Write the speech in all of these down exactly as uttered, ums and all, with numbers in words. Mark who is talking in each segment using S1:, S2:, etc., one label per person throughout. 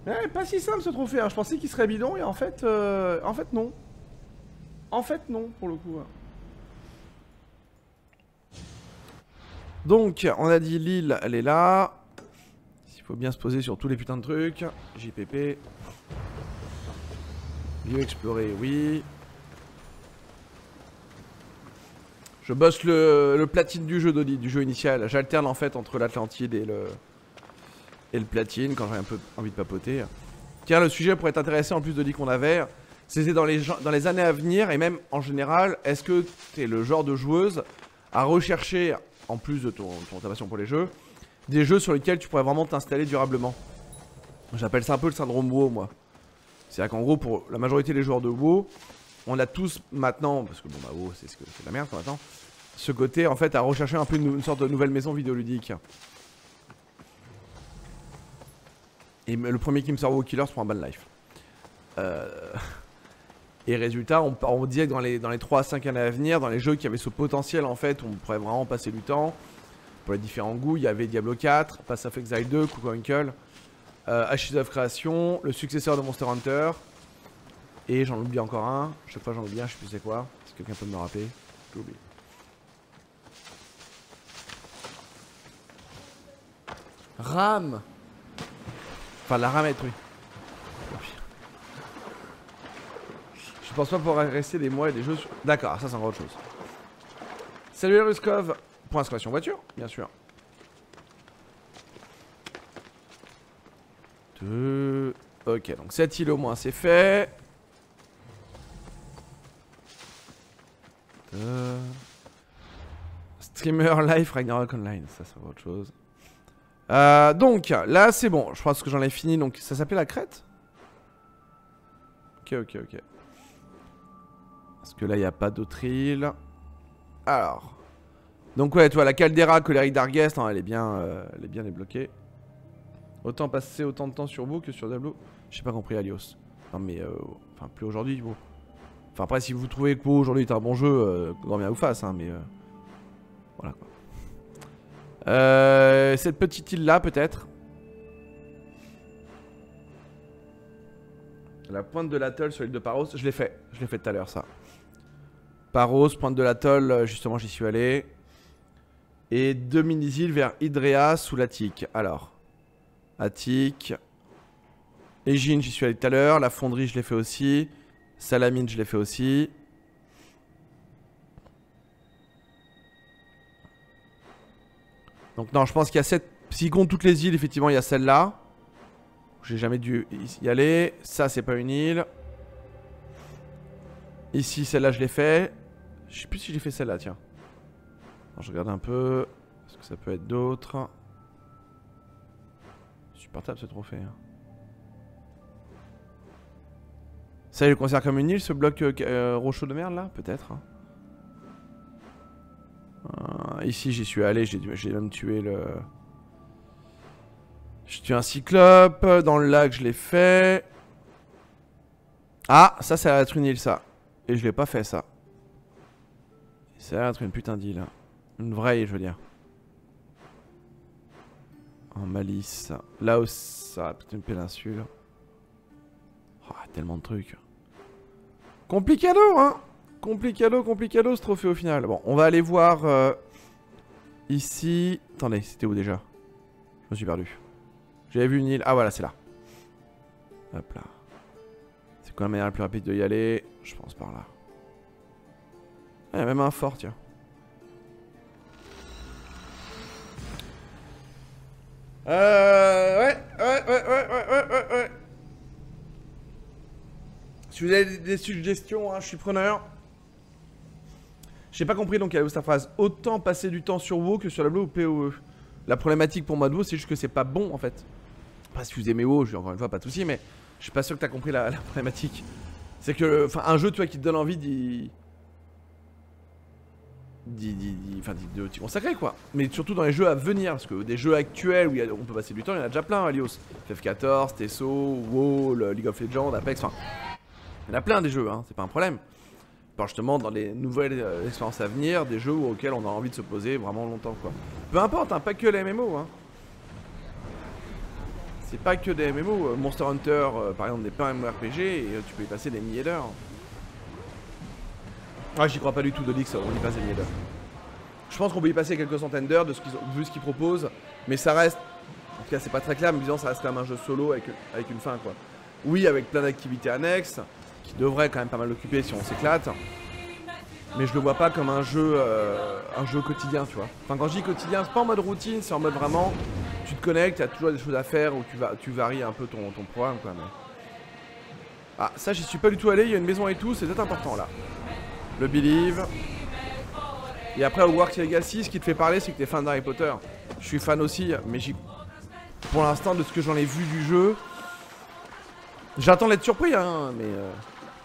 S1: Ouais, pas si simple ce trophée, hein. Je pensais qu'il serait bidon et en fait, euh, en fait non. En fait non, pour le coup. Donc, on a dit l'île, elle est là. Il faut bien se poser sur tous les putains de trucs. J P P. Bio-explorer, oui. Je bosse le, le platine du jeu, Dodi, du jeu initial. J'alterne en fait entre l'Atlantide et le, et le platine quand j'ai un peu envie de papoter. Tiens, le sujet pourrait être intéressant en plus de dit qu'on avait. C'était dans les, dans les années à venir et même en général, est-ce que tu es le genre de joueuse à rechercher, en plus de ton, ton, ta passion pour les jeux, des jeux sur lesquels tu pourrais vraiment t'installer durablement? J'appelle ça un peu le syndrome WoW, moi. C'est-à-dire qu'en gros, pour la majorité des joueurs de WoW, on a tous maintenant, parce que bon bah WoW c'est ce que c'est de la merde maintenant, ce côté en fait à rechercher un peu une, une sorte de nouvelle maison vidéoludique. Et le premier qui me sort WoW Killer se prend un ban life. Euh... Et résultat, on, on disait que dans les, dans les trois à cinq années à venir, dans les jeux qui avaient ce potentiel en fait, on pourrait vraiment passer du temps. Pour les différents goûts, il y avait Diablo quatre, Path of Exile deux, Coco Uncle, euh, Ashes of Creation, le successeur de Monster Hunter. Et j'en oublie encore un. Chaque fois j'en oublie un, je sais plus c'est quoi. Si quelqu'un peut me rappeler, j'ai oublié. RAM. Enfin la ramette, oui. Je pense pas pouvoir rester des mois et des jeux sur... D'accord, ça c'est encore autre chose. Salut Ruskov. Pour exclamation voiture, bien sûr. Deux... Ok, donc cette île au moins c'est fait. Deux... Streamer live Ragnarok Online, ça c'est autre chose. Euh, donc là c'est bon, je pense que j'en ai fini. Donc ça s'appelait la crête. Ok, ok, ok. Parce que là il n'y a pas d'autre île. Alors. Donc ouais, toi la caldeira colérique d'Arguest, hein, elle est bien, euh, elle est bien débloquée. Autant passer autant de temps sur vous que sur Diablo. J'ai pas compris Alios. Non mais euh, enfin plus aujourd'hui vous. Enfin après si vous trouvez que vous aujourd'hui est un bon jeu, euh, grand bien vous fasse hein, mais euh, voilà quoi. Euh, cette petite île là peut-être. La pointe de l'atoll sur l'île de Paros, je l'ai fait, je l'ai fait tout à l'heure ça. Paros, pointe de l'atoll, justement j'y suis allé. Et deux mini-îles vers Hydrea sous l'Attique. Alors, Attique. Égine, j'y suis allé tout à l'heure. La fonderie, je l'ai fait aussi. Salamine, je l'ai fait aussi. Donc non, je pense qu'il y a sept... S'il compte toutes les îles, effectivement, il y a celle-là. J'ai jamais dû y aller. Ça, c'est pas une île. Ici, celle-là, je l'ai fait. Je sais plus si j'ai fait celle-là, tiens. Alors, je regarde un peu. Est-ce que ça peut être d'autres? Supportable ce trophée. Hein. Ça, il le considère comme une île, ce bloc euh, euh, rocheux de merde là? Peut-être. Hein. Euh, ici, j'y suis allé. J'ai même tué le. J'ai tué un cyclope. Dans le lac, je l'ai fait. Ah, ça, ça va être une île, ça. Et je l'ai pas fait, ça. Ça va être une putain d'île. Une vraie île, je veux dire. En malice. Là où ça va peut-être une péninsule. Oh, tellement de trucs. Complicado, hein. Complicado, complicado ce trophée au final. Bon, on va aller voir euh, ici. Attendez, c'était où déjà? Je me suis perdu. J'avais vu une île. Ah voilà, c'est là. Hop là. C'est quoi la manière la plus rapide de y aller? Je pense par là. Ah, il y a même un fort, tiens. Euh... Ouais, ouais, ouais, ouais, ouais, ouais, ouais, ouais. Si vous avez des, des suggestions, hein, je suis preneur. J'ai pas compris donc elle est où sa phrase. Autant passer du temps sur WoW que sur la Blue ou P O E. La problématique pour moi de WoW, c'est juste que c'est pas bon en fait. Après, si vous aimez WoW, je dis encore une fois pas de soucis, mais je suis pas sûr que t'as compris la, la problématique. C'est que, enfin, un jeu, tu vois, qui te donne envie d'y. Enfin, de t'y consacrer quoi. Mais surtout dans les jeux à venir, parce que des jeux actuels où y a, on peut passer du temps, il y en a déjà plein, Alios. F F quatorze, Tesso, WoW, League of Legends, Apex, enfin. Il y en a plein des jeux, hein, c'est pas un problème. Enfin, justement, dans les nouvelles euh, expériences à venir, des jeux auxquels on a envie de se poser vraiment longtemps quoi. Peu importe, hein, pas que les M M O, hein. C'est pas que des M M O. Monster Hunter, euh, par exemple, n'est pas un MMORPG et euh, tu peux y passer des milliers d'heures. Ah, j'y crois pas du tout de Dix, on y passe des milliers d'heures. Je pense qu'on peut y passer quelques centaines d'heures de ce qu'ils ont vu ce qu'ils proposent, mais ça reste, en tout cas c'est pas très clair, mais disons ça reste quand même un jeu solo avec, avec une fin quoi. Oui, avec plein d'activités annexes, qui devraient quand même pas mal l'occuper si on s'éclate, mais je le vois pas comme un jeu, euh, un jeu quotidien, tu vois. Enfin quand je dis quotidien, c'est pas en mode routine, c'est en mode vraiment, tu te connectes, tu as toujours des choses à faire, où tu, vas, tu varies un peu ton, ton programme quoi. Mais... Ah, ça j'y suis pas du tout allé, il y a une maison et tout, c'est peut-être important là. Le Believe. Et après Hogwarts Legacy, ce qui te fait parler, c'est que t'es fan d'Harry Potter. Je suis fan aussi, mais j'y... pour l'instant, de ce que j'en ai vu du jeu, j'attends d'être surpris, hein, mais... Euh...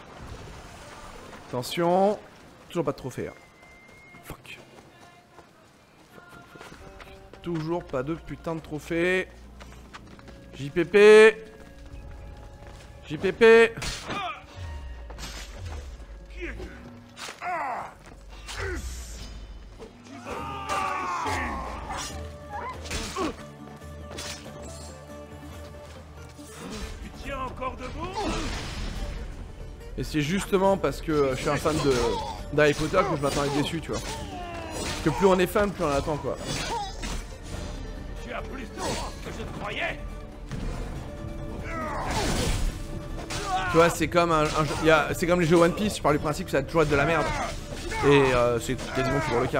S1: Attention, toujours pas de trophée. Hein. Fuck. Fuck, fuck, fuck, fuck. Toujours pas de putain de trophée. J P P. J P P. Et c'est justement parce que je suis un fan de d'Harry Potter que je m'attends à être déçu, tu vois. Parce que plus on est fan, plus on attend, quoi.
S2: Tu as plus de force que je ne croyais.
S1: Tu vois, c'est comme un, un c'est comme les jeux One Piece, je pars du principe que ça va toujours être de la merde. Et euh, c'est quasiment toujours le cas.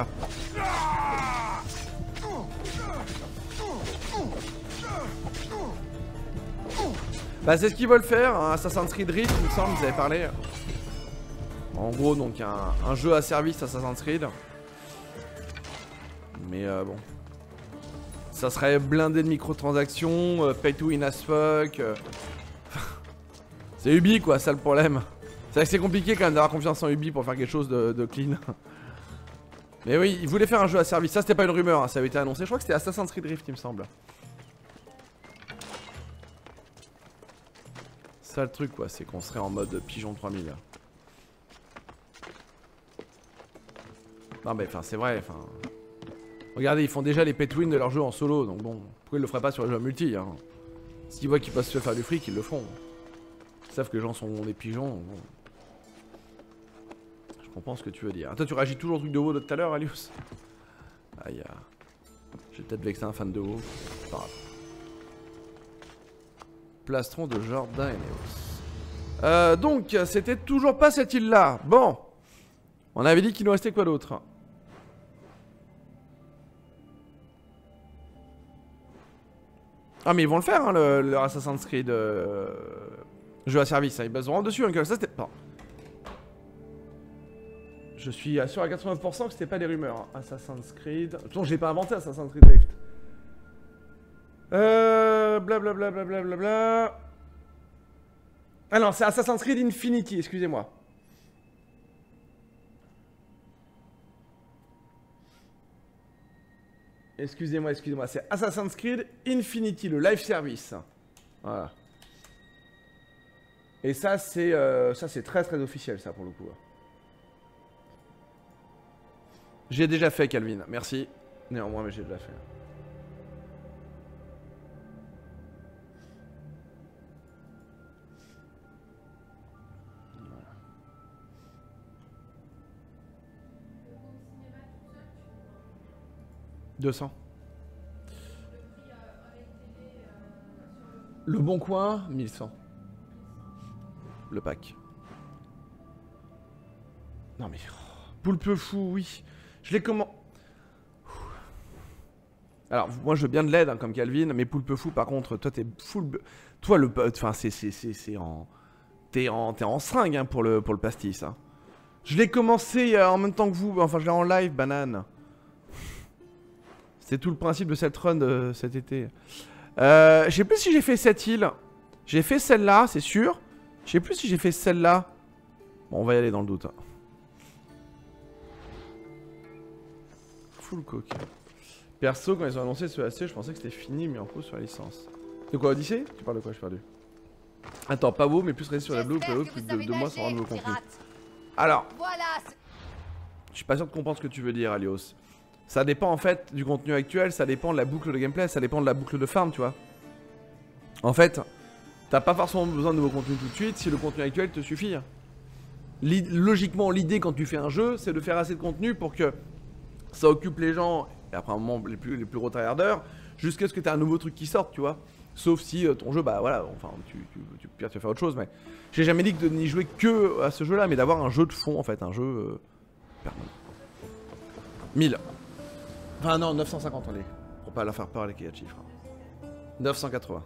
S1: Bah c'est ce qu'ils veulent faire, hein, Assassin's Creed Rift, il me semble, vous avez parlé. En gros, donc un, un jeu à service Assassin's Creed. Mais euh, bon. Ça serait blindé de microtransactions, euh, pay to win as fuck. Euh... c'est Ubi quoi, ça le problème. C'est vrai que c'est compliqué quand même d'avoir confiance en Ubi pour faire quelque chose de, de clean. Mais oui, ils voulaient faire un jeu à service, ça c'était pas une rumeur, hein, ça avait été annoncé. Je crois que c'était Assassin's Creed Rift, il me semble. Ça le truc quoi, c'est qu'on serait en mode pigeon trois mille. Non mais enfin c'est vrai, enfin... Regardez, ils font déjà les pay to win de leur jeu en solo, donc bon, pourquoi ils le feraient pas sur les jeux multi hein. S'ils voient qu'ils peuvent se faire du fric, ils le feront. Ils savent que les gens sont des pigeons, donc bon. Je comprends ce que tu veux dire. Ah, toi tu réagis toujours au truc de WoW de tout à l'heure, Alius? Aïe, j'ai peut-être vexé un fan de WoW, c'est pas grave. Plastron de Jordan et Neos. Euh, donc, c'était toujours pas cette île-là. Bon. On avait dit qu'il nous restait quoi d'autre? Ah, mais ils vont le faire, hein, le, le Assassin's Creed euh, jeu à service. Hein. Ils baseront dessus, hein, ça c'était pas. Je suis sûr à quatre-vingt-neuf pour cent que c'était pas des rumeurs. Hein. Assassin's Creed. De toute façon, j'ai pas inventé Assassin's Creed Rift. Euh. Blablabla. Bla bla bla bla. Ah non, c'est Assassin's Creed Infinity, excusez-moi. Excusez-moi, excusez-moi. C'est Assassin's Creed Infinity, le live service. Voilà. Et ça, c'est euh, ça, c'est très très officiel, ça, pour le coup. J'ai déjà fait, Calvin. Merci. Néanmoins, mais j'ai déjà fait. deux cents. Le Bon Coin, mille cent. Le pack. Non mais... Poulpe fou, oui. Je l'ai comment... Alors, moi je veux bien de l'aide, hein, comme Calvin, mais Poulpe fou, par contre, toi t'es full... Toi, le... Enfin, c'est... c'est en... T'es en... T'es en seringue, hein, pour le, pour le pastis, hein. Je l'ai commencé euh, en même temps que vous. Enfin, je l'ai en live, banane. C'est tout le principe de cette run de cet été. Euh, je sais plus si j'ai fait cette île. J'ai fait celle-là, c'est sûr. Je sais plus si j'ai fait celle-là. Bon, on va y aller dans le doute. Full coke. Perso, quand ils ont annoncé ce A C, je pensais que c'était fini, mais en pause sur la licence. De quoi, Odyssey? Tu parles de quoi? Je suis perdu. Attends, pas beau, mais plus resté sur la bleu que plus de deux mois sans un nouveau contenu. Alors, voilà. Je suis pas sûr de comprendre ce que tu veux dire, Alios. Ça dépend en fait du contenu actuel, ça dépend de la boucle de gameplay, ça dépend de la boucle de farm, tu vois. En fait, t'as pas forcément besoin de nouveaux contenus tout de suite si le contenu actuel te suffit. Logiquement, l'idée quand tu fais un jeu, c'est de faire assez de contenu pour que ça occupe les gens, et après un moment les plus, les plus gros tryharders, jusqu'à ce que tu aies un nouveau truc qui sorte, tu vois. Sauf si euh, ton jeu, bah voilà, enfin, tu, tu, tu, tu vas faire autre chose, mais j'ai jamais dit que de n'y jouer que à ce jeu-là, mais d'avoir un jeu de fond, en fait, un jeu euh, permanent. mille. Enfin non, neuf cent cinquante, allez, pour pas la faire peur avec les chiffres. neuf cent quatre-vingts.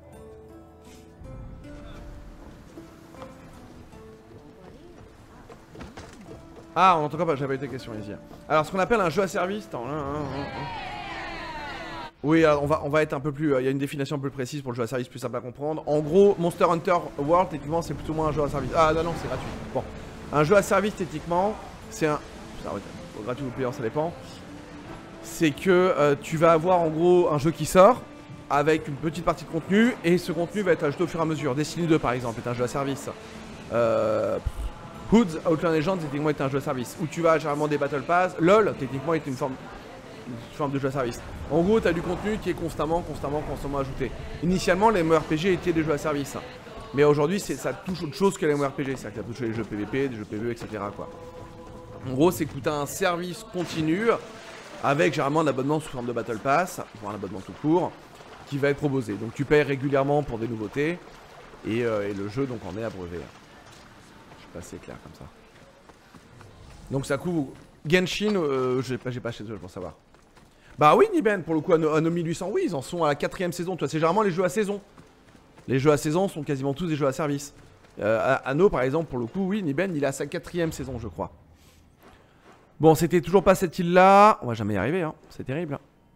S1: Ah, on entend pas, j'avais été question, les Alors, ce qu'on appelle un jeu à service. Attends, hein, hein, hein. Oui, alors, on va, on va être un peu plus. Il euh, y a une définition un peu plus précise pour le jeu à service, plus simple à comprendre. En gros, Monster Hunter World, techniquement, c'est plutôt moins un jeu à service. Ah, non, non, c'est gratuit. Bon, un jeu à service, techniquement, c'est un. Ça, gratuit ou payant, ça dépend. C'est que euh, tu vas avoir en gros un jeu qui sort avec une petite partie de contenu et ce contenu va être ajouté au fur et à mesure. Destiny deux, par exemple, est un jeu à service. Euh. Hoods, Outland Legends, techniquement est un jeu à service. Où tu vas généralement des Battle Pass. LOL, techniquement est une forme, une forme de jeu à service. En gros, tu as du contenu qui est constamment, constamment, constamment ajouté. Initialement, les MMORPG étaient des jeux à service. Mais aujourd'hui, ça touche autre chose que les MMORPG. C'est-à-dire que ça touche les jeux P V P, des jeux P V E, et cetera. Quoi. En gros, c'est que tu as un service continu avec généralement un abonnement sous forme de Battle Pass, voire un abonnement tout court, qui va être proposé. Donc tu payes régulièrement pour des nouveautés. Et, euh, et le jeu donc en est abreuvé. C'est clair comme ça. Donc ça couvre Genshin, euh, j'ai pas, j'ai pas chez eux pour savoir. Bah oui Niben, pour le coup Anno mille huit cents, oui ils en sont à la quatrième saison. Tu vois, c'est généralement les jeux à saison. Les jeux à saison sont quasiment tous des jeux à service. euh, Anno par exemple, pour le coup, oui Niben il a sa quatrième saison je crois. Bon, c'était toujours pas cette île là. On va jamais y arriver hein, c'est terrible.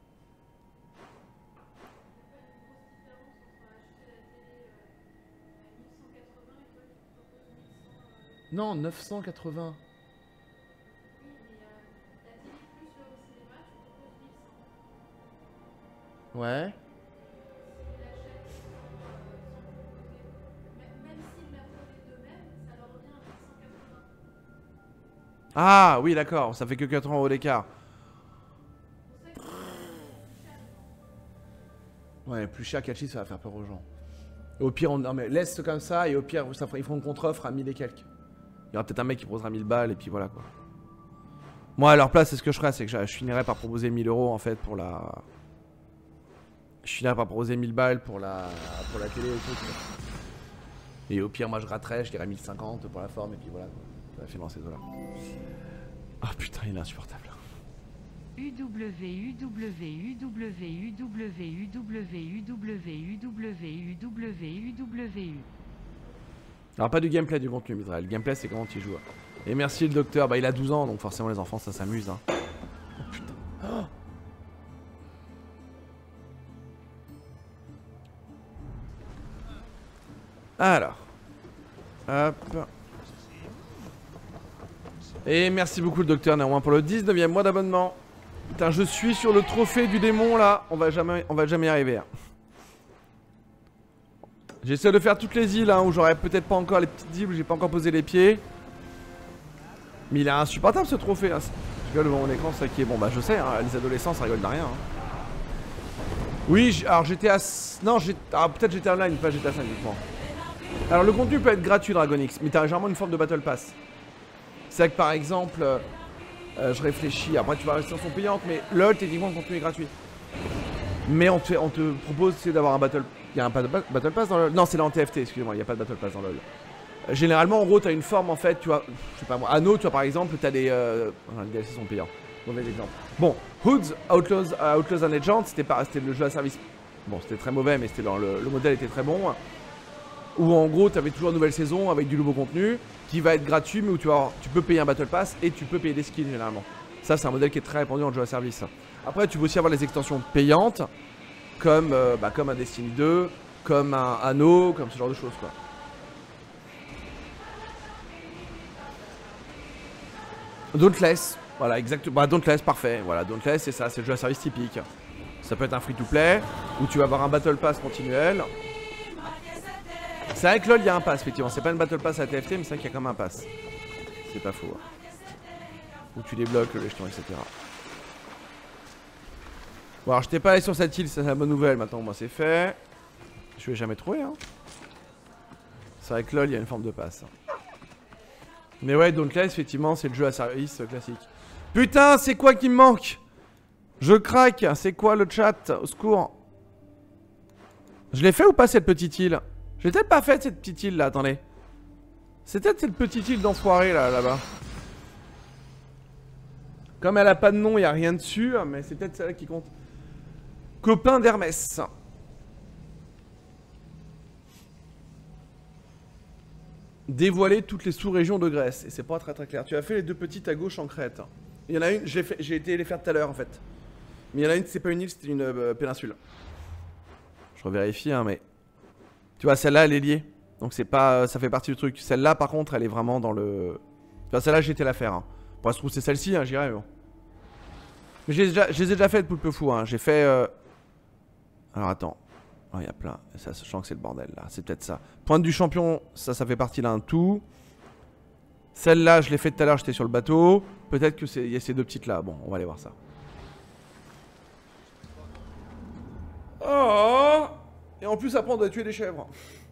S1: Non, neuf cent quatre-vingts. Ouais. Ah oui d'accord, ça fait que quatre euros d'écart. Ouais, plus cher qu'Hachi, ça va faire peur aux gens. Et au pire, on... non mais laisse comme ça et au pire, ça fera... ils feront une contre-offre à mille et quelques. Il y aura peut-être un mec qui proposera mille balles et puis voilà quoi. Moi à leur place, c'est ce que je ferais, c'est que je, je finirais par proposer mille euros en fait pour la... Je finirais par proposer mille balles pour la pour la télé et tout. Et au pire, moi je raterais, je dirais mille cinquante pour la forme et puis voilà quoi. Ça va financer ces dollars. Ah putain, il est insupportable.
S3: U W U W U W U W U W U W U W U W U W U.
S1: Alors pas du gameplay, du contenu Mizrael. Le gameplay c'est comment tu joues. Et merci le docteur, bah il a douze ans donc forcément les enfants ça s'amuse hein. Oh putain. Oh. Alors. Hop. Et merci beaucoup le docteur néanmoins pour le dix-neuvième mois d'abonnement. Putain, je suis sur le trophée du démon là. On va jamais, on va jamais y arriver. Hein. J'essaie de faire toutes les îles hein, où j'aurais peut-être pas encore les petites îles où j'ai pas encore posé les pieds. Mais il est insupportable ce trophée. Hein. Je rigole devant mon écran, c'est ça qui est bon. Bah je sais, hein, les adolescents ça rigole de rien. Hein. Oui, alors j'étais à. Non, ah, peut-être j'étais online, pas j'étais à cinq uniquement. Alors le contenu peut être gratuit Dragonix, mais t'as généralement une forme de Battle Pass. C'est que par exemple, euh, euh, je réfléchis, après tu vas rester en son payante, mais LOL techniquement le contenu est gratuit. Mais on te, on te propose d'avoir un Battle. Il y a un Battle Pass dans LOL. Non, c'est là en T F T, excusez-moi, il n'y a pas de Battle Pass dans LOL. Euh, généralement, en gros, t'as une forme en fait, tu vois, je sais pas moi, Anno, tu vois par exemple, t'as des. Euh... Ah, les D L C sont payants. Mauvais exemple. Bon, Hoods, Outlaws, uh, Outlaws and Legends, c'était le jeu à service. Bon, c'était très mauvais, mais c'était dans le, le modèle était très bon. Où en gros, tu avais toujours une nouvelle saison avec du nouveau contenu qui va être gratuit, mais où tu, vas, tu peux payer un Battle Pass et tu peux payer des skins généralement. Ça, c'est un modèle qui est très répandu en jeu à service. Après, tu peux aussi avoir les extensions payantes, comme, euh, bah, comme un Destiny deux, comme un Anno, comme ce genre de choses quoi. Dauntless, voilà, exactement. Bah, Dauntless, parfait. Voilà, Dauntless, c'est ça, c'est le jeu à service typique. Ça peut être un free-to-play, où tu vas avoir un Battle Pass continuel. C'est vrai que LOL, il y a un pass, effectivement. C'est pas une Battle Pass à T F T, mais c'est vrai qu'il y a quand même un pass. C'est pas faux. Où tu débloques le jeton, et cetera. Bon, alors, j'étais pas allé sur cette île, c'est la bonne nouvelle. Maintenant, moi, c'est fait. Je l'ai jamais trouvé, hein. C'est vrai que LOL, il y a une forme de passe. Mais ouais, Dauntless, effectivement, c'est le jeu à service euh, classique. Putain, c'est quoi qui me manque? Je craque, c'est quoi le chat? Au secours. Je l'ai fait ou pas cette petite île? Je l'ai peut-être pas faite cette petite île là, attendez. C'est peut-être cette petite île d'enfoiré là, là-bas. Comme elle a pas de nom, il n'y a rien dessus, mais c'est peut-être celle-là qui compte. Copain d'Hermès. Dévoiler toutes les sous-régions de Grèce. Et c'est pas très très clair. Tu as fait les deux petites à gauche en Crète. Il y en a une, j'ai été les faire tout à l'heure en fait. Mais il y en a une, c'est pas une île, c'était une euh, péninsule. Je revérifie, hein, mais... Tu vois, celle-là, elle est liée. Donc c'est pas... ça fait partie du truc. Celle-là, par contre, elle est vraiment dans le... Tu vois, celle-là, j'ai été la faire. Hein. Pour se trouve, c'est celle-ci, hein, j'irai, mais bon. Mais je les ai déjà fait de poulpe fou, hein. J'ai fait... Euh... Alors, attends. Oh, il y a plein. Ça, je sens que c'est le bordel, là. C'est peut-être ça. Pointe du champion, ça, ça fait partie d'un tout. Celle-là, je l'ai fait tout à l'heure, j'étais sur le bateau. Peut-être que c'est... il y a ces deux petites-là. Bon, on va aller voir ça. Oh! Et en plus, après, on doit tuer des chèvres.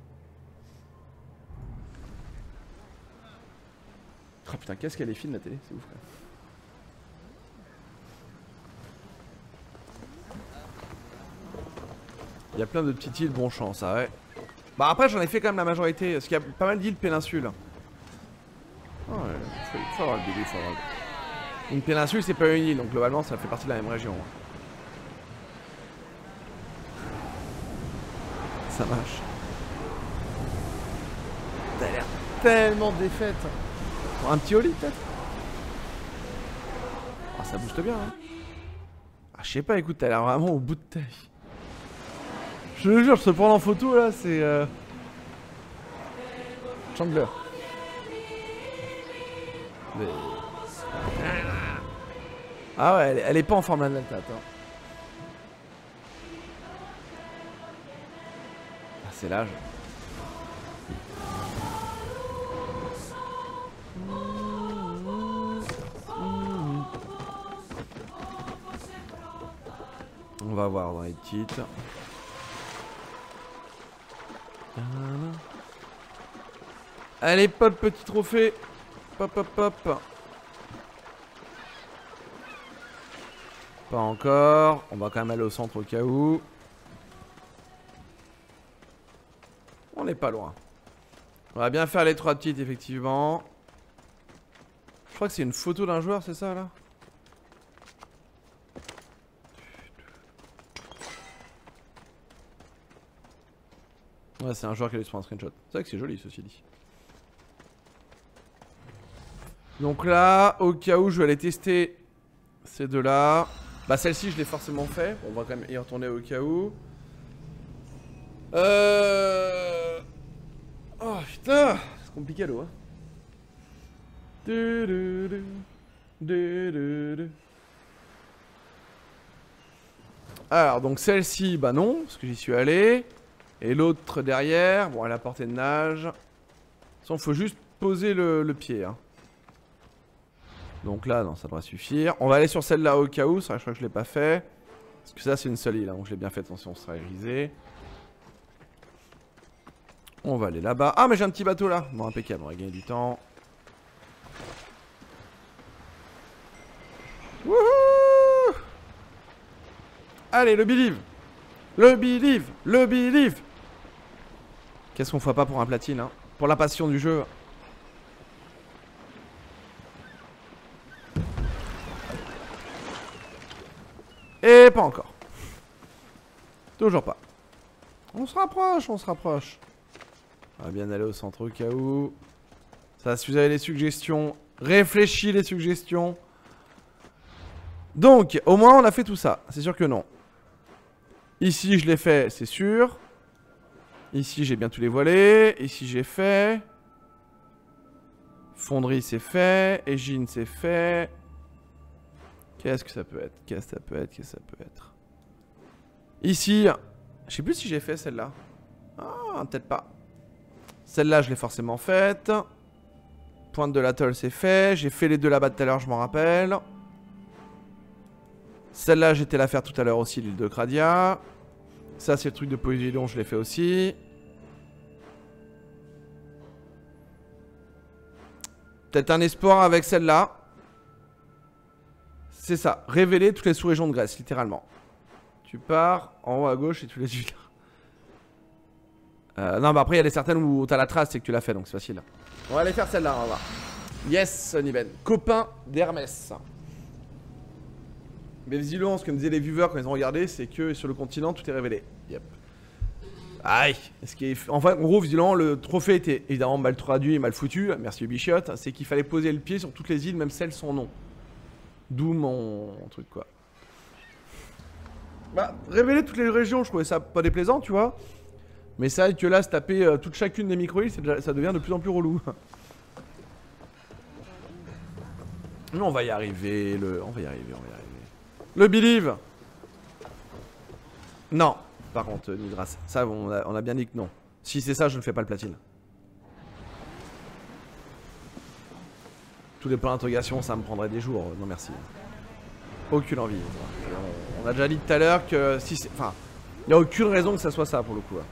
S1: Oh putain, qu'est-ce qu'elle est fine la télé, c'est ouf quand même. Il y a plein de petites îles bon champ, ça, ouais. Bah après, j'en ai fait quand même la majorité, parce qu'il y a pas mal d'îles péninsules. Oh, ouais, faut, faut avoir le début, faut avoir le début. Une péninsule, c'est pas une île, donc globalement, ça fait partie de la même région. Ça marche. T'as l'air tellement défaite. Un petit holly peut-être. Ah, ça booste bien, hein. Ah, je sais pas, écoute, t'as l'air vraiment au bout de ta vie. Je te jure, je te prends en photo là, c'est... Euh... Chandler. Mais... Ah ouais, elle, elle est pas en forme là, attends. Ah, c'est l'âge. On va voir dans les titres. Allez, pop, petit trophée. Pop, pop, pop. Pas encore. On va quand même aller au centre au cas où. On n'est pas loin. On va bien faire les trois petites, effectivement. Je crois que c'est une photo d'un joueur, c'est ça, là? Ouais, c'est un joueur qui a dû se prendre un screenshot. C'est vrai que c'est joli, ceci dit. Donc là, au cas où je vais aller tester ces deux-là. Bah celle-ci, je l'ai forcément fait. On va quand même y retourner au cas où. Euh... Oh putain, c'est compliqué l'eau, hein. Du, du, du. Du, du, du. Alors, donc celle-ci, bah non, parce que j'y suis allé. Et l'autre derrière, bon, elle a portée de nage. Il faut juste poser le, le pied, hein. Donc là, non, ça devrait suffire. On va aller sur celle-là au cas où, ça, je crois que je l'ai pas fait. Parce que ça, c'est une seule île, hein, donc je l'ai bien fait, attention, on sera grisé. On va aller là-bas. Ah, mais j'ai un petit bateau là. Bon, impeccable, on va gagner du temps. Wouhou! Allez, le believe. Le believe. Le believe. Qu'est-ce qu'on ferait pas pour un platine, hein? Pour la passion du jeu. Et pas encore. Toujours pas. On se rapproche, on se rapproche. On va bien aller au centre au cas où. Ça, si vous avez des suggestions, réfléchis les suggestions. Donc, au moins on a fait tout ça. C'est sûr que non. Ici, je l'ai fait, c'est sûr. Ici, j'ai bien tous les voilés. Ici, j'ai fait. Fonderie, c'est fait. Égine, c'est fait. Qu'est-ce que ça peut être? Qu'est-ce que ça peut être? Qu'est-ce que ça peut être? Ici, je sais plus si j'ai fait celle-là. Ah, peut-être pas. Celle-là, je l'ai forcément faite. Pointe de l'atoll, c'est fait. J'ai fait les deux là-bas tout à l'heure, je m'en rappelle. Celle-là, j'étais la faire tout à l'heure aussi, l'île de Kradia. Ça, c'est le truc de Poséidon, je l'ai fait aussi. Peut-être un espoir avec celle-là. C'est ça. Révéler toutes les sous-régions de Grèce, littéralement. Tu pars en haut à gauche et tu les suis là. Euh, non, bah après, il y a des certaines où t'as la trace et que tu l'as fait, donc c'est facile. On va aller faire celle-là, on va voir. Yes, Niben. Copain d'Hermès. Mais visiblement, ce que me disaient les viewers quand ils ont regardé, c'est que sur le continent, tout est révélé. Yep. Aïe. Ce qui est... Enfin, en gros, visiblement, le trophée était évidemment mal traduit et mal foutu. Merci Ubichot. C'est qu'il fallait poser le pied sur toutes les îles, même celles sans nom. D'où mon... mon truc, quoi. Bah, révéler toutes les régions, je trouvais ça pas déplaisant, tu vois. Mais c'est vrai que là, se taper euh, toute chacune des micro-îles, ça devient de plus en plus relou. Mais on va y arriver, le... On va y arriver, on va y arriver. Le Believe. Non, par contre, Nidras. Ça, on a, on a bien dit que non. Si c'est ça, je ne fais pas le platine. Tous les points d'interrogation, ça me prendrait des jours. Non, merci. Aucune envie. On, on a déjà dit tout à l'heure que si c'est... Enfin, il n'y a aucune raison que ça soit ça, pour le coup.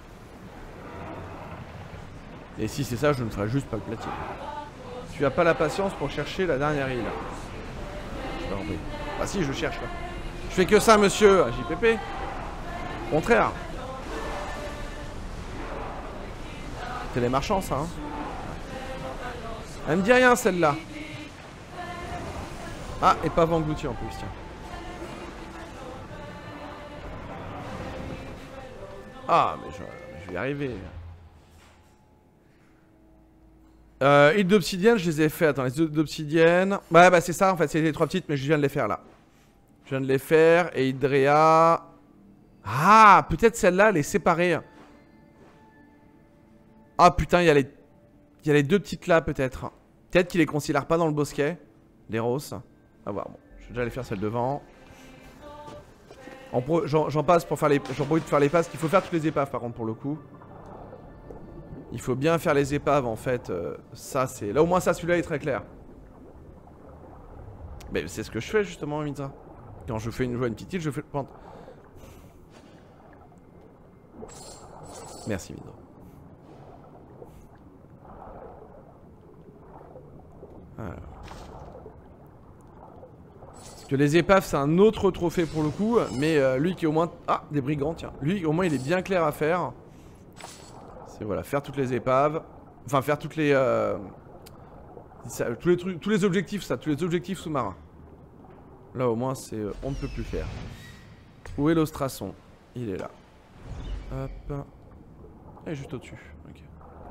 S1: Et si c'est ça, je ne ferai juste pas le platine. Tu as pas la patience pour chercher la dernière île. Bah si, je cherche là. Je fais que ça, monsieur, J P P. Au contraire. C'est les marchands, ça, hein. Elle me dit rien, celle-là. Ah, et pas englouti en plus, tiens. Ah, mais je, je vais y arriver. Euh, île d'obsidienne, je les ai fait. Attends, les îles d'obsidienne. Ouais, bah c'est ça en fait, c'est les trois petites, mais je viens de les faire là. Je viens de les faire. Et Hydrea. Ah, peut-être celle-là, les séparer. Ah putain, il y a les. Il y a les deux petites là, peut-être. Peut-être qu'ils les considèrent pas dans le bosquet. Les roses. À voir, bon. Je vais déjà aller faire celle devant. J'en passe pour faire les. J'en profite de faire les passes. Il faut faire toutes les épaves par contre pour le coup. Il faut bien faire les épaves en fait. Euh, ça c'est... Là au moins ça, celui-là est très clair. Mais c'est ce que je fais justement, Mitra. Quand je fais une joie, une petite île, je fais... Merci Mitra. Alors. Parce que les épaves c'est un autre trophée pour le coup. Mais euh, lui qui est au moins... Ah, des brigands, tiens. Lui au moins il est bien clair à faire. Et voilà, faire toutes les épaves. Enfin, faire toutes les... Euh, ça, tous les trucs, tous les objectifs, ça, tous les objectifs sous-marins. Là, au moins, c'est... Euh, on ne peut plus faire. Où est l'Ostrason? Il est là. Hop. Il est juste au-dessus. Ok.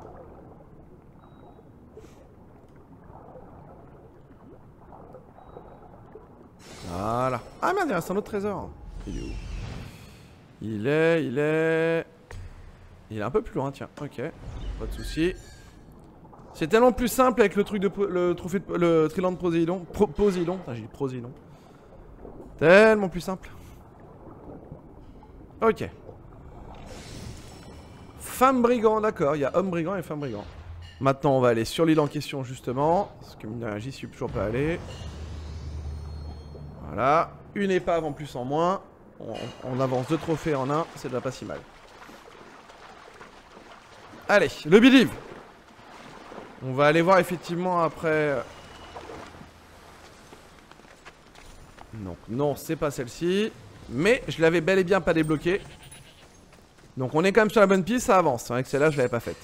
S1: Voilà. Ah merde, il reste un autre trésor. Il est où? Il est... Il est... Il est un peu plus loin, tiens. Ok, pas de soucis. C'est tellement plus simple avec le truc de le trophée de, le trilan de Poséidon. Pro, Poséidon, putain, j'ai dit Poséidon. Tellement plus simple. Ok. Femme brigand, d'accord. Il y a homme brigand et femme brigand. Maintenant, on va aller sur l'île en question justement, parce que mine de rien, j'y suis toujours pas allé. Voilà, une épave en plus en moins. On, on avance deux trophées en un, c'est déjà pas si mal. Allez, le Believe. On va aller voir effectivement après. Donc non, c'est pas celle-ci. Mais je l'avais bel et bien pas débloqué. Donc on est quand même sur la bonne piste, ça avance. C'est vrai que celle-là, je l'avais pas faite.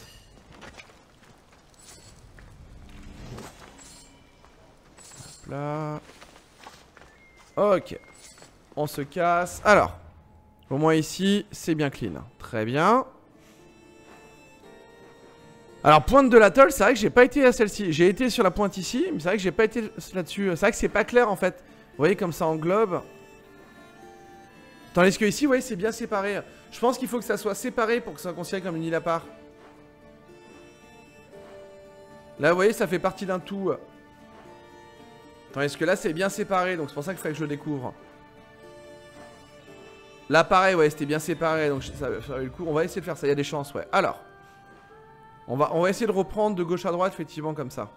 S1: Hop là. Ok. On se casse. Alors. Au moins ici, c'est bien clean. Très bien. Alors, pointe de l'atoll, c'est vrai que j'ai pas été à celle-ci. J'ai été sur la pointe ici, mais c'est vrai que j'ai pas été là-dessus. C'est vrai que c'est pas clair en fait. Vous voyez comme ça englobe. Tandis que ici, vous voyez, c'est bien séparé. Je pense qu'il faut que ça soit séparé pour que ça soit considéré comme une île à part. Là, vous voyez, ça fait partie d'un tout. Tandis que là, c'est bien séparé, donc c'est pour ça qu'il fallait que je le découvre. Là, pareil, ouais, c'était bien séparé, donc ça, ça avait le coup. On va essayer de faire ça, il y a des chances, ouais. Alors. On va, on va essayer de reprendre de gauche à droite, effectivement, comme ça.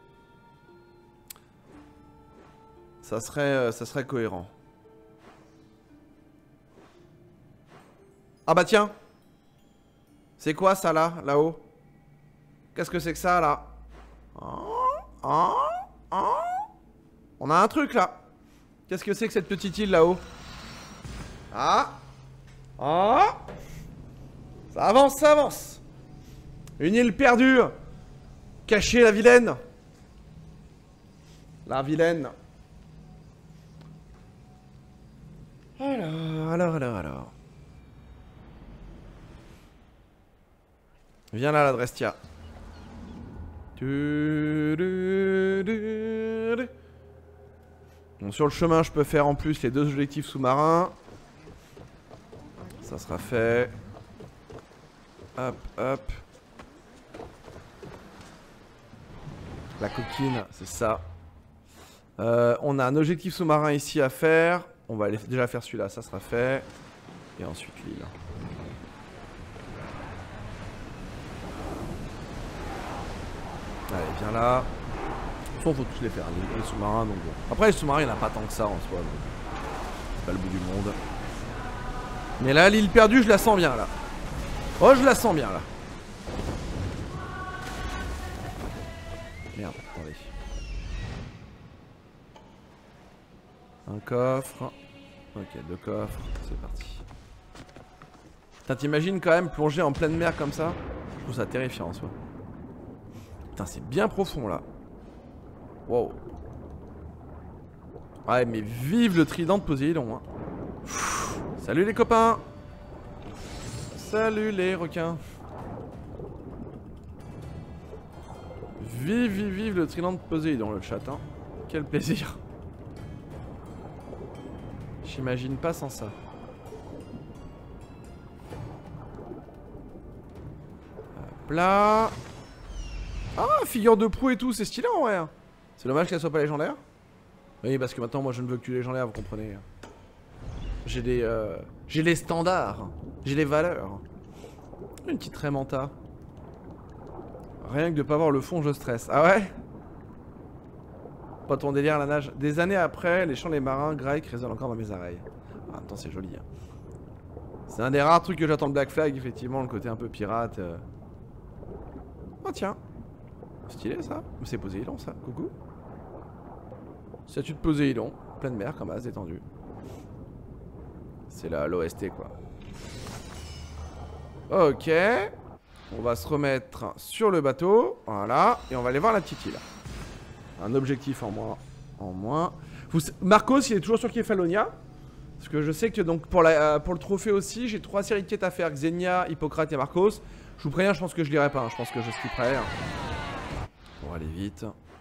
S1: Ça serait, euh, ça serait cohérent. Ah bah tiens. C'est quoi ça là, là-haut? Qu'est-ce que c'est que ça là? Oh, oh, oh. On a un truc là. Qu'est-ce que c'est que cette petite île là-haut? Ah. Ah. Ça avance, ça avance. Une île perdue. Cachée, la vilaine. La vilaine. Alors, alors, alors, alors. Viens là, la Drestia. Bon, sur le chemin, je peux faire en plus les deux objectifs sous-marins. Ça sera fait. Hop, hop. La coquine, c'est ça. Euh, on a un objectif sous-marin ici à faire. On va aller déjà faire celui-là, ça sera fait. Et ensuite l'île. Allez, viens là. De toute façon, faut tous les faire, les, les sous-marins. Donc bon. Après, les sous-marins, il n'y en a pas tant que ça en soi. C'est pas le bout du monde. Mais là, l'île perdue, je la sens bien là. Oh, je la sens bien là. Merde, attendez. Un coffre. Ok, deux coffres. C'est parti. Putain, t'imagines quand même plonger en pleine mer comme ça? Je trouve ça terrifiant en soi. Putain, c'est bien profond là. Wow. Ouais, mais vive le trident de Poséidon. Hein. Salut les copains. Salut les requins. Vive, vive, vive le trident de Poséidon, le chat. Hein. Quel plaisir. J'imagine pas sans ça. Hop là. Ah, figure de proue et tout, c'est stylé en vrai. C'est dommage qu'elle soit pas légendaire. Oui, parce que maintenant, moi, je ne veux que du légendaire, vous comprenez. J'ai des... Euh, j'ai les standards. J'ai les valeurs. Une petite Raymanta. Rien que de pas voir le fond, je stresse. Ah ouais? Pas ton délire, la nage. Des années après, les chants des marins grecs résonnent encore dans mes oreilles. En même temps, c'est joli. Hein. C'est un des rares trucs que j'attends de Black Flag, effectivement, le côté un peu pirate. Euh... Oh tiens. Stylé ça. C'est Poséidon ça. Coucou. Statue de Poséidon. Pleine mer comme as, détendu. C'est la l'O S T quoi. Ok. On va se remettre sur le bateau. Voilà. Et on va aller voir la petite île. Un objectif en moins. En moins. Vous... Marcos, il est toujours sur Kefalonia. Parce que je sais que donc pour, la, pour le trophée aussi, j'ai trois séries de quêtes à faire. Xenia, Hippocrate et Marcos. Je vous préviens, je pense que je lirai pas. Hein. Je pense que je skipperai. Hein. Pour aller vite.